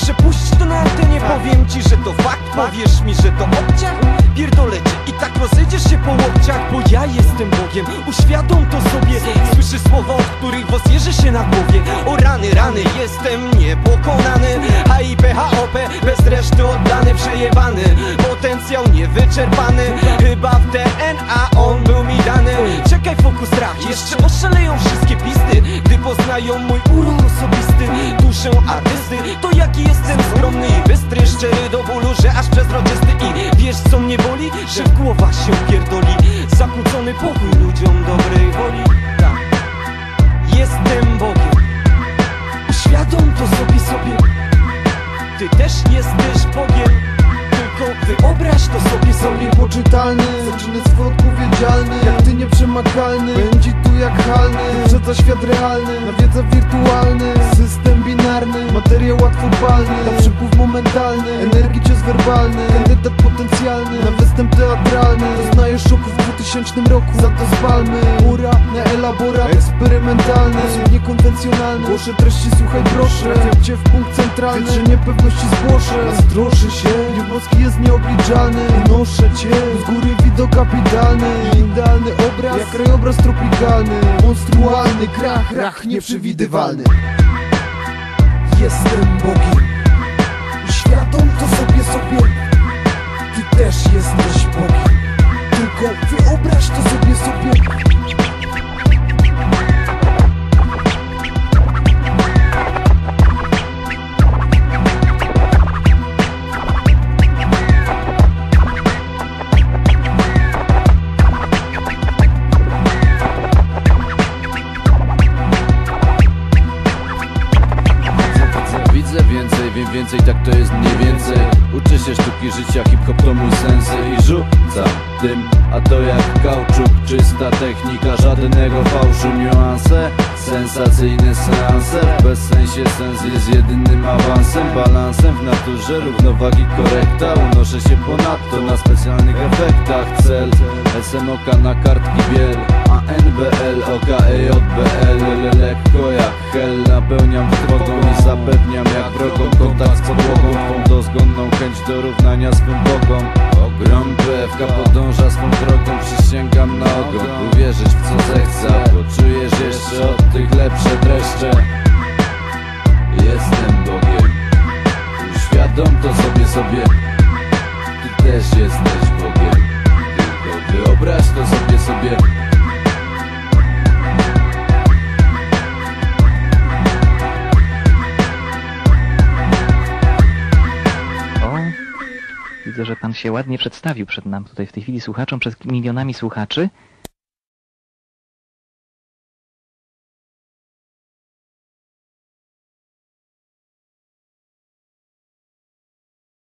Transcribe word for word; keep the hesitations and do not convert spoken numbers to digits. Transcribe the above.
Proszę puść to na antenie, powiem ci, że to fakt. Powiesz mi, że to obciach? Pierdolę cię i tak rozejdziesz się po łokciach. Bo ja jestem Bogiem, uświadom to sobie. Słyszysz słowa, od których włos jeży się na głowie. O rany, rany, jestem niepokonany. H I P, H O P, bez reszty oddany, przejebany. Potencjał niewyczerpany, chyba w D N A on był mi dany. Czekaj, fokus, strach, jeszcze oszaleją wszystkie pisty, gdy poznają mój urok osobisty, duszę artysty. To jaki jestem skromny i bystry, szczery do bólu, że aż przezroczysty. I wiesz co mnie boli? Że w głowach się pierdoli. Zakłócony pokój ludziom dobrej woli. Tak, jestem Bogiem, uświadom to sobie sobie. Ty też jesteś Bogiem, tylko wyobraź to sobie sobie. Poczytalny, zaczynnictwo odpowiedzialny, jak ty nieprzemakalny, będzie tu jak halny, wyprzedza świat realny, na wiedzę wirtualny, system binarny, materiał łatwopalny, na przypływ momentalny, energii cios werbalny, kandydat potencjalny, na występ teatralny, doznajesz szoku w dwutysięcznym roku, za to spalmy, ura na elaborat, eksperymentalny, sposób niekonwencjonalny, głoszę treści, słuchaj proszę, trafiam cię w punkt centralny, że niepewności zgłoszę, nastroszy się, nieboski jest nieobliczalny, unoszę cię, z góry widok kapitalny, idealny obraz, jak krajobraz tropikalny, monstrualny krach, rach nieprzewidywalny. Jestem Bogiem, uświadom to sobie sobie. Ty też jesteś Bogiem, tylko wyobraź to sobie sobie. Więcej, wiem więcej, tak to jest mniej więcej. Uczę się sztuki życia, hip-hop to mój sens. I rzucam tym, a to jak kauczuk, czysta technika, żadnego fałszu. Niuanse, sensacyjne seanse, bez sensie sens jest jedynym awansem. Balansem w naturze, równowagi korekta. Unoszę się ponadto na specjalnych efektach. Cel, S M O K na kartki biel, A N B L, O K E J B L. Lekko jak hel, napełniam trwogą i zapewniam jak wrogom kontakt z podłogą, twą dozgonną chęć do równania swym bogom. Ogrom P F K podąża swą drogą, przysięgam na ogon. Uwierzysz w co zechcę, bo czujesz jeszcze od tych lepsze dreszcze. Jestem Bogiem, uświadom to sobie sobie. Ty też jesteś Bogiem, tylko wyobraź to sobie sobie. Widzę, że pan się ładnie przedstawił przed nam tutaj w tej chwili słuchaczom, przed milionami słuchaczy.